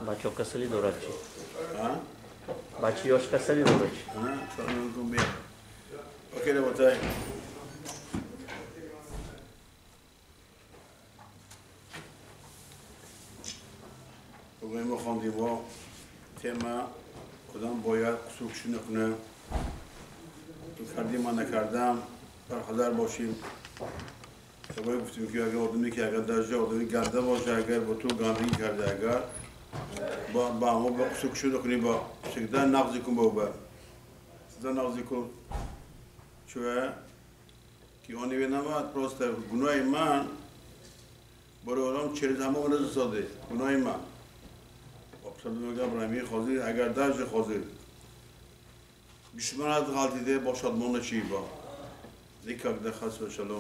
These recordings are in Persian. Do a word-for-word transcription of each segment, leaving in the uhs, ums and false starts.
بچه ها کسلی دورت چی؟ ها؟ بچه هاش کسلی دورت چی؟ ها؟ سلام علیکم بیا اوکی ربطای بگوی ما خواندیم با تیمه خودم باید سوکشی نکنه کردیم من نکردم برخدار باشیم سبایی گفتیم که اگر آدمی که اگر در جا آدمی گرده باشه اگر با تو گاندگی کرده اگر با با ما با سوکشی نکنی با شکده نغزی کن با با شکده نغزی کن چوه که آنی به نماد پروست گناه من برای آدم چهل همه ونز ساده گناه من ابسالو میگم برای خازی اگر در جا خازی دشمنت غلطیده با شادمان چی با ذکر ده خاص و شلوم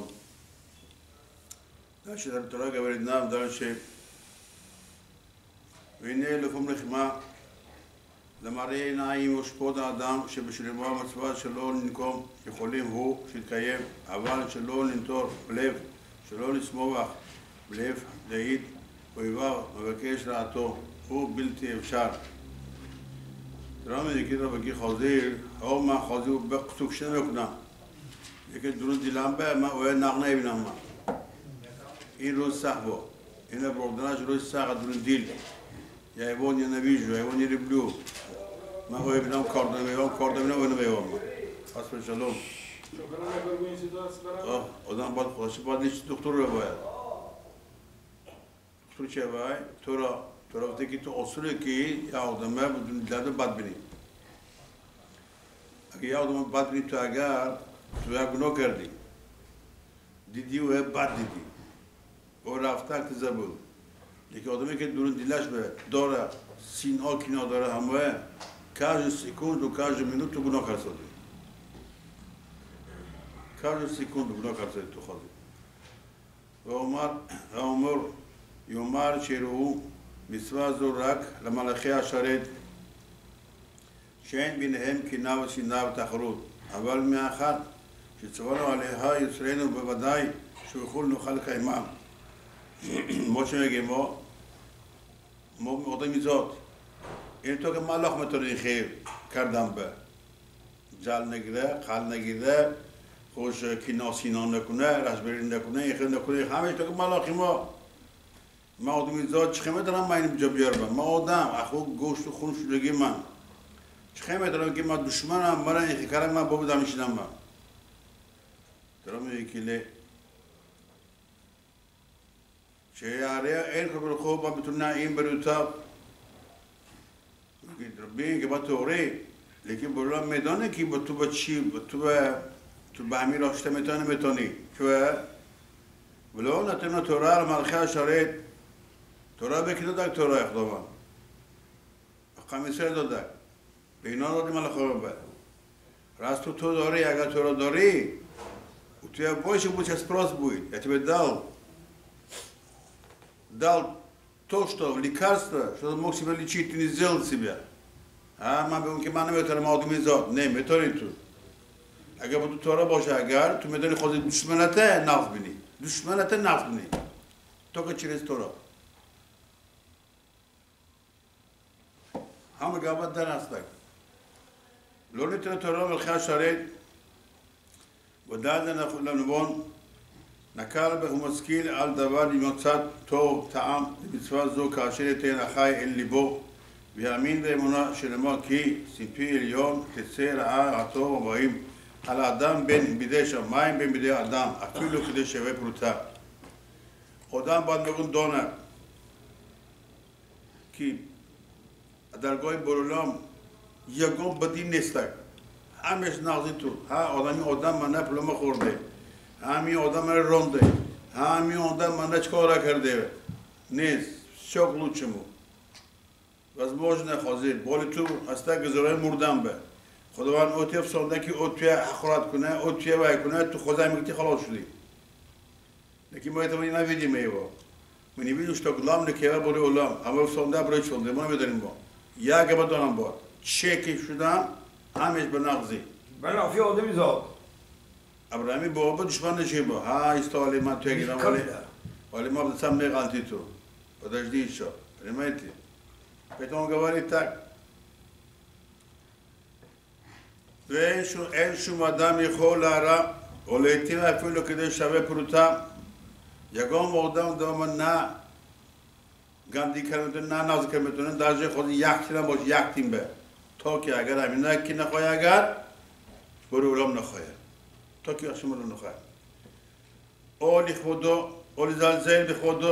داشت در طرق برید نام داشت وینه لفم رخما لماره نایم وشپود آدم شبشرما مسواد شلون نکم شخولیم هو شکایم اول شلون نطور بلیف شلون اسمه بلیف دهید ویوا مبکش راتو هو بلتی افشار ترامي كده بقي خازير او ما خازير بقصوك شنو كنا لكن درون ديلان بقى ما وين نغنى بنام ما این روز صحبه این بردناش روز صحبه درون دیل یا ایوان یا نبیجو یا ایوان یا ریبلو ما هو بنام کاردن میوام کاردن میوام و نمیوام خاص به شلوم آه آدم باید خودش باید نیست دکتر رو باید دکتر چه باید تو را تو را وقتی که تو اصولی که یا آدمه بدون دلده بد بینی اگه یا آدمه بد بینی تو اگر تو یا گناه کردی دیدی و بد دیدی و رفته که زبون لیکن آدمی که دورون دیلش به داره سینها کینا داره همه کاج سکوند و کاج منوت تو گناه کرد سادی کاج سکوند و گناه کرد سادی تو خواهدی و عمر عمر یومار چیرو مسوا زورک لملخی عشرت شین بینهم کی ناو سی ناو تخرود اول می آخر شتوالو علیها یسرینو ببدای شو خول نو خلق امام ما چه میگیم ما ما آدمی زاد این تو که ملاخ متوری خیر کردم به جل نگیره خال نگیره خوش کی ناسینان نکنه رشبرین نکنه این خیلی نکنه همه تو که ملاخی ما ما آدمی زاد چه خیمه دارم من اینجا بیارم ما آدم اخو گوشت و خون شدگی من چه خیمه دارم که ما دشمنم مرا این خیکرم من بابو دمیشنم من دارم یکی لی چه یاره این خبر خوب با بتونه این بروتا بین که با توری لیکن برای میدانه که با تو با چی با تو با تو با همین راشته میتونه میتونی چوه ولو نتونه تورا رو ملخه شرید تورا بکنه دک تورا اخدامان قمیسه داده به اینا دادی ملخه رو به راست تو تو داری اگر تورا داری و توی بایش بود چه سپراس بود یا تو به دل дал то, что лекарство, что мог себя лечить, ты не сделал себя. А мы бы мы не метали молодым изот, не метали тут. Agar bu Tora boşa agar, tu medeni xozi düşmanate naf bini. Düşmanate naf bini. Toka через Tora. Ham gabat dar astak. Loni tra Tora vel khash sharet. ودادنا نبون نكال بخمسكين على دوال يمتصد تو طعام بسوا زو كاشرتين أخاي اللي بو بيامين ده منا شنما كي سنتي اليوم تسير عطو وبايم على آدم بين بديش مايم بين بدي آدم أكيلو كده شوي بروتا آدم بعد میگن دانه کی درگاه برولام یکم بدی نیست همش نازی تو ها آدمی آدم من پلم خورده همی آدم من رونده همی آدم من چکارا کرده نیست شوق لوچمو возможно خازیر بالی تو هسته گذاره مردم به خداوند اوتیف سونده که اوتیه خورد کنه اوتیه وای کنه تو خدا میگی خلاص شدی لیکن ما اتفاقی نویدیم ایوا من نویدیم що главне که بره اولام اما سونده برای سونده ما میدونیم با یا که بدونم با چکی شدم همش به نغزی بله افی آدمی زاد ابراهیمی بابا دشمن نشه با ها استوالی من توی گیرم ولی ولی ما بسام میغلطی تو بدش دیشا ریمیتی پتون گواری تک و این شما آدم یخول لارا ولیتیم افیلو کده شبه پروتا یکم آدم دام نه گندی کردن نه ناز کردن درجه خود یک تیم باش یک تیم به تا که اگر همین نه کی نخواه اگر برو اولام نخواه تا که اصلا برو نخواه اولی خودو اولی زلزل به خودو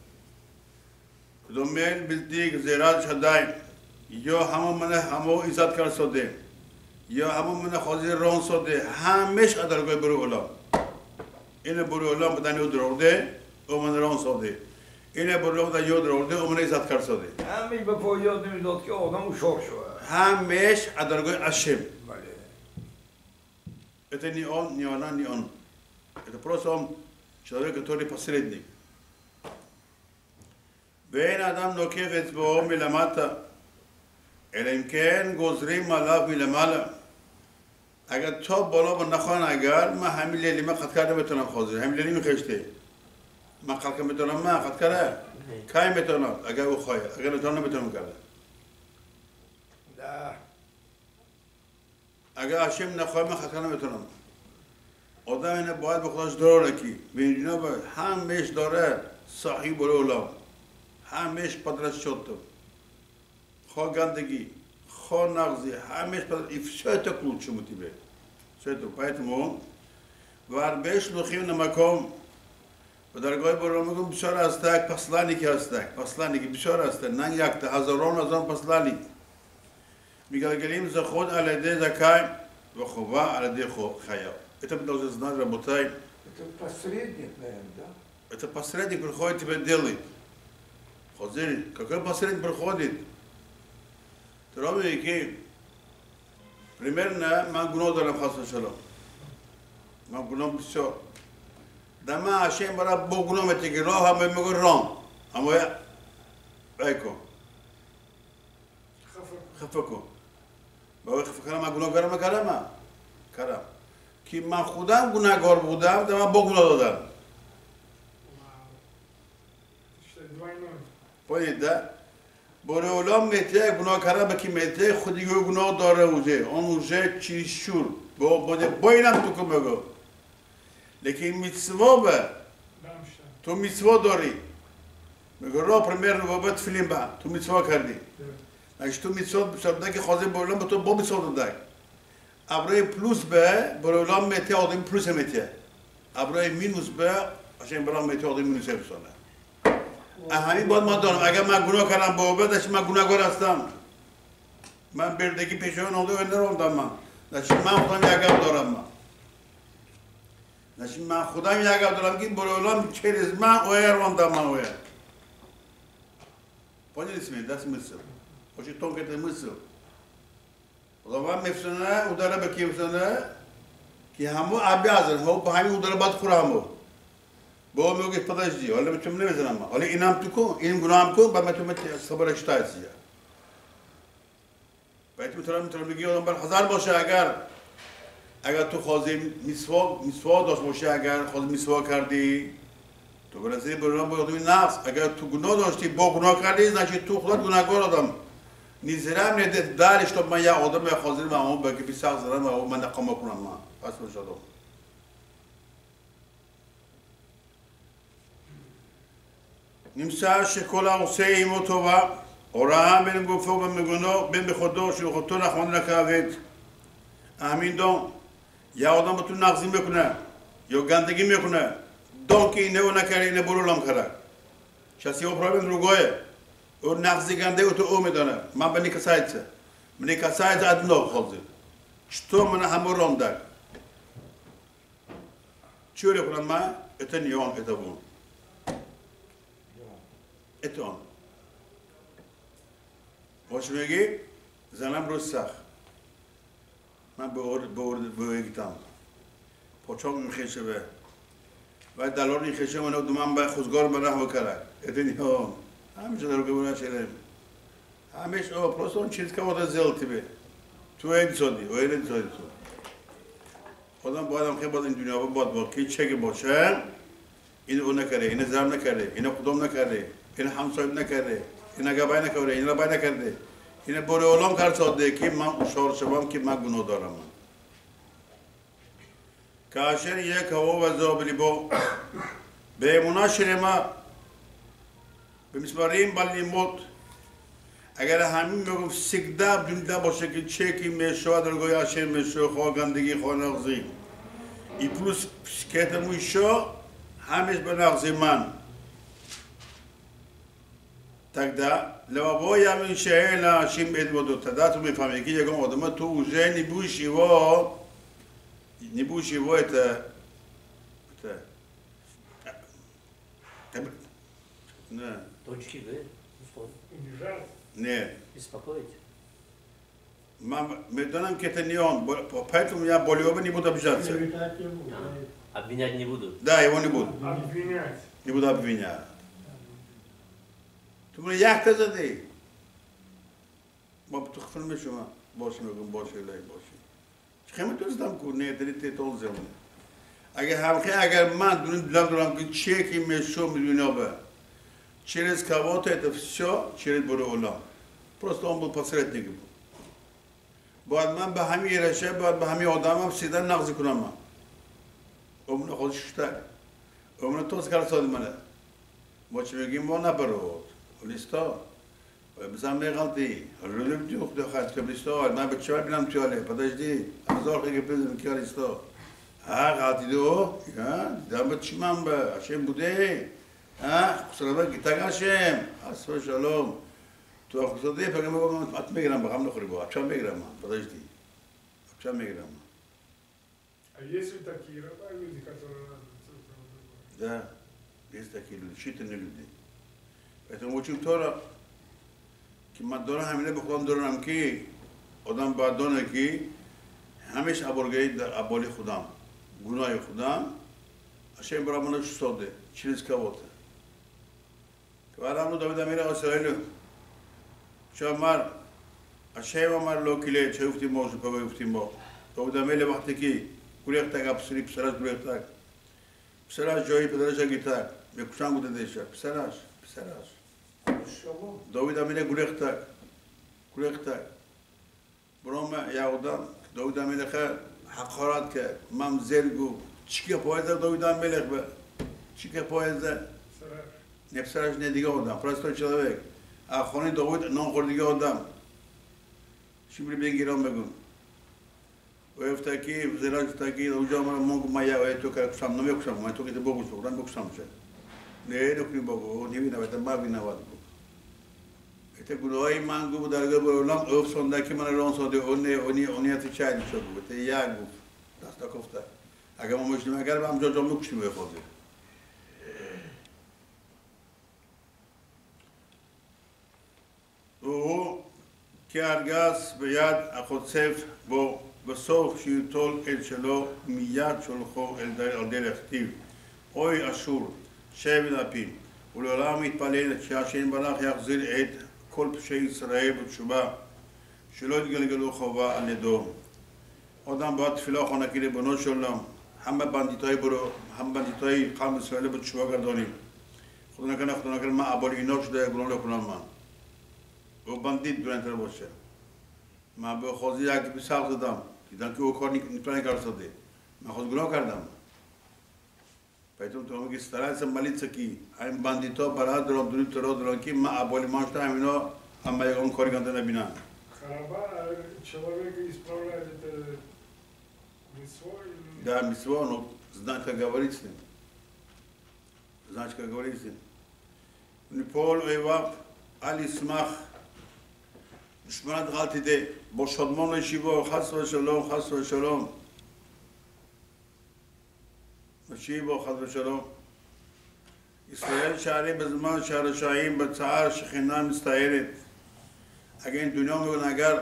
کدوم میل بیلدیگ زیراد شدای یا همون منه همون ایجاد کرد شده یا همون منه خواهی رون شده همش ادرگاه برو اولام اینه برو اولام بدن یود رونده او من رون شده اینه برو اولام یود رونده او من ایجاد کرد شده همش به پای یاد نمیداد که آدم اوشاق شد همش ادرگاه اشم بله ات نی آن نی آن نی آن ات پروسام شده که توری پسردنی بین آدم نوکی غذبه میلماتا الامکان گذری ملاف میلمالا اگر تو بالا با نخوان اگر ما همین لیلی ما خط کرده میتونم خوزه همین لیلی میخشته ما خلق میتونم ما خط کرده کای میتونم اگر او خواهی اگر نتونم میتونم کرده نه اگر اشم نخواهی ما خط کرده میتونم آدم اینه باید به خودش داره کی بینجینا باید همش داره صاحب اولام همش پدرش شد تو خواه گندگی خواه نغزی همش پدرش افشای تا کلوچ شموتی به شاید поэтому وربش نخیم نمکم و درگاه برای میگم بسیار هستک پسلانیکی هستک پسلانیکی بسیار هستک نه یک تا هزاران هزاران پسلانی میگلگلیم ز خود علیده زکای و خوبا علیده خو خیاب это должно знать работай это посредник наверное да это посредник приходит тебе делает Хозяин, какой посредник приходит? Травми ки примерно man гуно дарам хасна шалом. Man гуно бисёр. Дама ашем бара бо гуно метиги рاه ҳам мегӯ рон. Аммо я айко. خفه کن. با خفه کردم من گناهکارم کردم کردم. که من خودم گناهکار بودم دم من با گناه دادم. پایده برای اولام میته گناه کردن به کی میته خودی گناه داره اوزه آن اوزه چی شور با بوده باینم تو که بگو لیکن میتسوا به تو میتسوا داری میگو را پرمیر رو باید فیلم با تو میتسوا کردی اگه تو میتسوا بسرده که خوازه با اولام به تو با میتسوا داده ابرای پلوس به برای اولام میته آدم پلوس میته ابرای مینوس به اشین برای میته آدم مینوس بسانه همین باید ما دارم اگر من گناه کردم با بعدش من گناهکار هستم من بردگی پیشون آمده و نروندم من نشین من خودم یکم دارم من نشین من خودم یکم دارم که برای اولام چیز من اوه روندم من اوه پانی اسمی دست مثل خوشی تون کتی مثل خدا من مفسونه او داره به کی مفسونه که همو عبی ازن همو با همین او داره باید خوره همو با میگه پدرش دی حالا میتونم نمیزنم حالا اینم تو کن این گناهم کن بعد میتونم صبرش تایزیه باید میتونم میتونم میگه آدم بر هزار باشه اگر اگر تو خوازی میسوا میسوا داشت باشه اگر خواهی میسوا کردی تو برسی برام باید آدمی نقص اگر تو گناه داشتی با گناه کردی نشی تو خودت گناهکار آدم نیزرم نیده دارش تو من یا آدم یا خوازی من اون بگی بی سخت زدم و من نقام کنم من پس بشادم نمسا شکلا عوضه ایمو توبا اورا بین گفته و میگونو بین به خودو شو خودتو نخوانده نکردید همین دون یا آدم با تو نقضی میکنه یا گندگی میکنه دون که اینه و نکرده اینه برو لام کرده شسی او پرابلم روگاه او نقضی گنده او تو او میدانه من به نیکسایده من نیکسایده ادنو خوزه چطور من همه رونده چوری کنم من اتنیان اتبون اتون باش میگی زنم روز سخت من به اور به اور به گیتام پاچام میخشه به و دلار میخشه من دو من به خوزگار من راه کرد اتنی ها همیشه دارو که بنا چیله همیشه او پروسون چیز که وقت زلتی به تو این سودی و این سودی تو خودم باید خیلی باید این دنیا باید باید کی چه که باشه این اون نکره این زرم نکره این خودم نکره این همسایه نکره اینا گبای نکرده اینا بای نکرده اینا بوره اولام کار ساده که من اشار شوم که من گناه دارم کاشر یک هوا و زابلی با به مناشر ما به مسپاریم بالی موت اگر همین میگم سکده بدونده باشه که چکی میشود در گوی آشر میشه خواه گندگی خواه نغزی ای پلوس سکته مویشو همیش به نغزی من تکده لوابای همین شهر ناشیم اید بودو تده تو میفهمی که یکم آدمه تو اوزه نبوشی و نبوشی و ایتا نه Точки вы, Убежал. نه беспокоить. من میدونم که تنیان поэтому я более не буду обижаться. Обвинять не буду. Да, его не буду. Обвинять. Не буду обвинять. تو من یک تا زدی ما بتخفل میشم باشه میگم باشه لای باشه خیلی دوست دارم که نه داری تیتول زمونه اگر همخی اگر من دونم دلم دارم که چیکی میشم میدونم به через кого-то это все через Бороула. Просто он был посредником. باید من به همین رشه باید به همین آدم هم سیدن نغزی کنم من امون خودش شتر امون توز کار ساده منه ما چه میگیم ما نبرود لیستا بزن میغلطی رو نمیدی خدا خواهد که لیستا من به چه بینم تویاله پداشتی هزار خیلی بزنم که لیستا ها غلطی دو دیدم به چی من به هشم بوده ها خسرابه گیتاگ هشم حسب شلوم تو خسرده فکر میکنم ات میگیرم بخم نخوری با اتشم میگیرم من подожди اتشم میگیرم А есть ли такие люди, которые... Да, есть такие люди, считанные люди. Поэтому очень Тора, कि मैं दोनों हमें बखुदाम दोनों नाम की उदाम बाद दोनों की हमेशा अबोर गई अबोली खुदाम गुनाह खुदाम अशें बराबर न शुद्ध चीज़ क्या होता है कि वाला हम लोग दबे मेरे असराइल शमार अशें हमारे लोग के लिए चौफती मौज पर चौफती मौ दबे मेरे वक्त की कुरेख तक आप सिर्फ सराज कुरेख तक सराज जोई पदरश गीता मैं कुछ आंगू दे देशा सराज सराज داوود امینه گریخت گریخت برام یادم داوود امینه خیر حقارت کرد من زیر گو چیکه پایزه داوود امینه به چیکه پایزه نفسش ندیگه آدم پرستار چلوک آخونی داوود نان خوردیگه آدم چی بری بگیرم بگم و افتکی زیراج افتکی دوجا من مونگ مایا و تو که کشم نمی کشم من تو که بگوش بگم بکشم چه نه نکنی بگو نیمی نباید ما بی نباید بگو ete gunoy mangu budarga bolam öf sondaki man ron sode oni oni oni ati çay içiyor bu ete ya bu dasta kofta aga ma mujlim agar bam jojom nukshim befodi o kargas beyad akhotsef bo בסוף שיטול אל שלו מיד שולחו אל דל הכתיב אוי אשור שבט אפים ולעולם מתפלל שהשם ברח יחזיר את כל פשעי ישראל בתשובה שלא יתגלגלו חובה על ידו. אדם בעד תפילה אחרונה כי ריבונו של עולם هم بندیتای برو هم بندیتای قوم اسرائیل בתשובה گردانیم خدا نکنه خدا نکنه من ابال اینا شده گناه نکنم من و بندیت برنتر باشه من به خوزی یکی بساق دادم دیدم که او کار نکنه کار ساده من خود گناه کردم Поэтому то мы стараемся молиться ки, а им бандито барат дрон дуни тро дрон ки ма аболи машта амино ама я он кориганда на бина. Хараба человека исправляет это митцво или... Да, митцво, но знать, как говорить с ним. Знать, как говорить с ним. Не пол эвап али смах душманат галтиде бо шадмон ишиво хас ва шалом хас ва шалом مشيبه وخضر شلوم إسرائيل شعري بزمان شهر شاهين بتسعار شخينا مستعيرت أجين دنيا ميقول أجر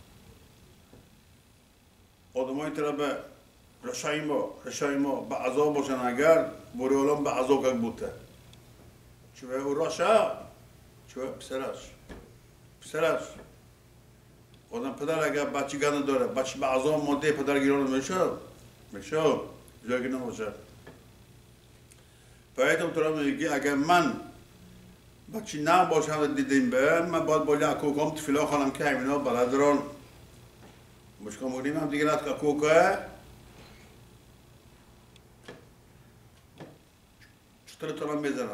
آدمای ترابه رشایم با رشایم با بعضا باشن أجر بوريولم بعضا كك بوته شو هو رشا شو بسرش بسرش آدم پدر اگر بچه گند داره بچه بعضا ماده پدر گیران میشه میشه جایی نمیشه Поэтому Тора говорит, अगर मन با چی نه باشم دیدیم به من باید باید اکوکام تفیلا خانم که همینا برادران مشکل مگریم هم دیگه نت که اکوکه چطور ترام بزنم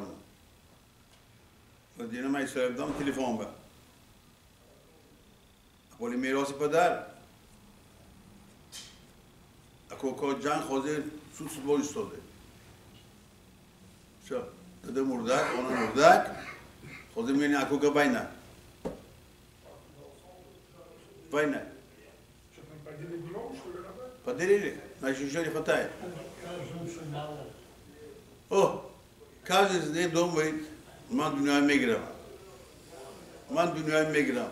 و دیگه من ایسا ابدام تلفون به اقولی میراسی پدر اکوکا جنگ خوزه سوس باید استاده شو داده مردک آنها مردک خوزه میگنی اکوکا باینه باینه پدریلی نشوشاری خطای اوه کازیز نه دوم باید من دنیای میگیرم من دنیای میگیرم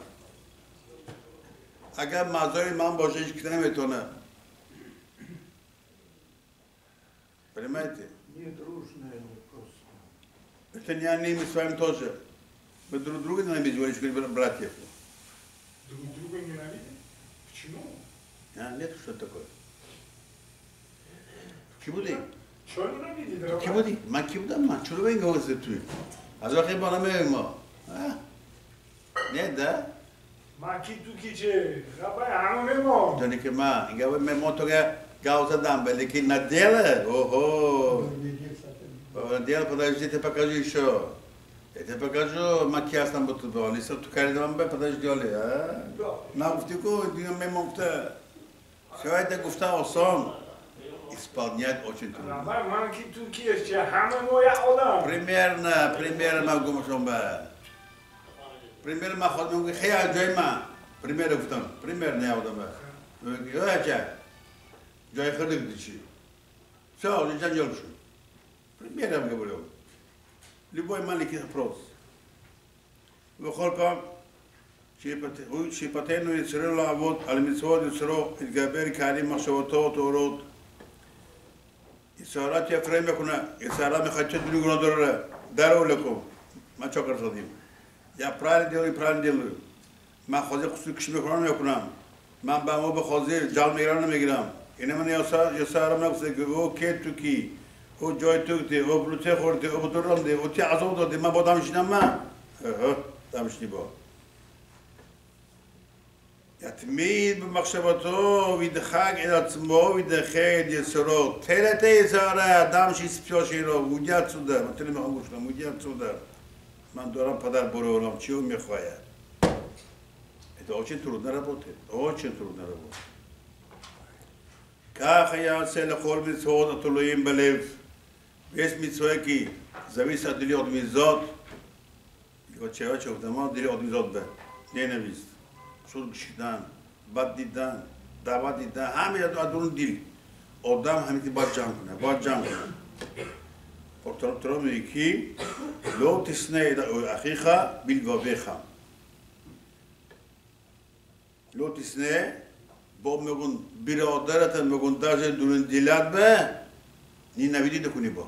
اگر مازاری من باشه هیچ کسی نمیتونه понимаете это не они мы с вами тоже мы друг друга ненавидим братьев Друг друга ненавидим? Почему? А, нет, что такое? Кибуди? Чего ненавидит? Кибуди? Ма кибуда ма? Чего вы говорите тут? А за кем бана мема? А? Нет, да? Ма киту киче, рабай ану мемо. Да не кема, инга вы мемо тога гауза дамбе, лекин на деле? Ого! На деле, подождите, покажу еще. Я тебе покажу макияж там будет туда. Если ты кардам бе, подожди, а? На уфтику, дига мемо уфта. Все это гуфта осом. Исполнять очень трудно. Примерно, примерно могу мошомба. Примерно махот могу хия джойма. Примерно гуфтам. Примерно я удам. Яча. Джой ходик дичи. Все, не жанёлшу. Примерно говорю. Любой маленький вопрос. Выходка, שיפתנו יצרו לעבוד על מצוות יצרו, יתגבר קהלים מחשבתו תאורות. יצרת יפרם יקונה, יצרה מחדשת בניגונות דרורה, דרו לכו, מה צ'וקר סודים. יא פרייל דיו, יא פרייל דיו. מה חוזר חסוק כשמקורנו יקונם. מה באמו בחוזר, ג'ל מירנו מגרם. הנה מני יצרה מנפסק, והוא קטוקי. او جای توکتی، او بلوته خورده، او بطورانده، او تی عذاب داده، من با دمشنم من؟ اه دمشنی با. יתמיד במחשבתו וידחק את עצמו וידחה את יצרו. תלת יצרה, האדם שהספיו שלו, מודיע צודה, מתן מחמור שלו, מודיע צודה. من دارم پدر برای اولام چیو میخواید. это очень трудно работает, очень трудно работает. כך יעשה לכל מצוות התלויים בלב. ויש מצווה כי зависит от делать мизот. Вот чего чего там делать мизот бе. ненависть. суд кшидан, бад дидан, дават дидан, همه ادون دل. آدم همین باید جمع کنه، باید جمع کنه. پرترام ترام میگه کی لو تسنه اخیخا بیلوابیخا. لو تسنه با میگن برادرت میگن درجه دون دیلت به نی نویدی دکنی با.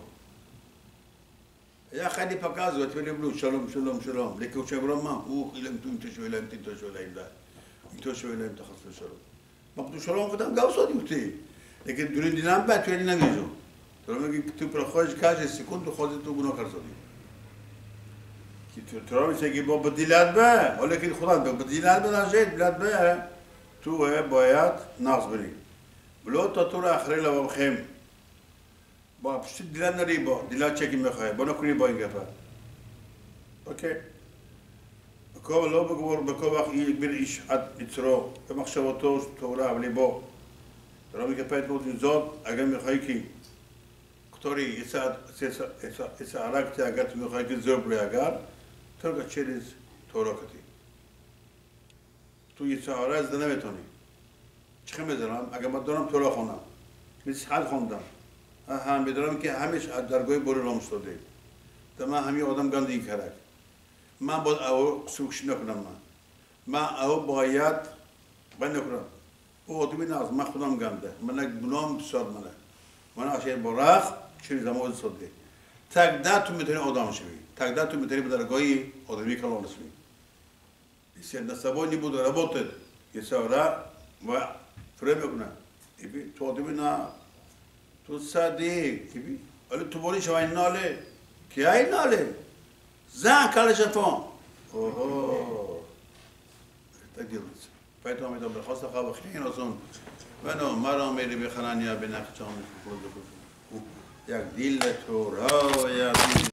یا خیلی پکاز و توی بلو شلوم شلوم شلوم لیکن چه برام ما او خیلم تو این تو شویلم این تو شویلم ده این تو شویلم تخصص شلوم. ما تو شلوم خودم گاو سادی بودی. لیکن دون دیلم به توی نمیزو. تو میگی تو پر خواهش کاش سکون تو خودت تو گناه کردی. کی تو ترا میشه کی با دیلت به ولی کی خدا به دیلت به نجات دیلت به تو باید نقص بری. بلو تا تو را آخری لام خیم. با پشت دیلت نری با دیلت چکی میخوای با نکنی با این گپا. اوکی. بکو لو بگور بکو وقت یک بیر ایش حد اترو به مخشوتوش تو را ولی با ترا میگه پیت بود زاد اگر میخوای کی کتری اساد اساد اساد اساد علاقه اگر تو میخوای کی زور بری اگر تو که چیز تو را کتی. تو یه ساعت از دنیا میتونی. چه می‌دونم؟ اگر من دارم تو را خونم. می‌س حال خوندم. هم می‌دونم که همیش درگاه برونم شده. تمام همی آدم گندی کرد. من باید او سوکش نکنم من. من او باید بند نکنم. او آدمی ناز من خودم گنده. من گناهم بسیار منه. من اشیاء براق چیزی زمان شده. تک داد تو میتونی آدم شوی. تک داد تو میتونی به درگاهی آدمی کلان شوی. Если на собой не буду работать, если я время kuna, иби то одна, то сади, иби, але то боли швай нале, кяй нале, זה הקל לשפון. או-הו. תגדירו את זה. פתאום איתו בחוס לך וכין עושים. ונו, מה לא אומר לי בחנניה בנחת שם? יגדיל לתורה ויגדיל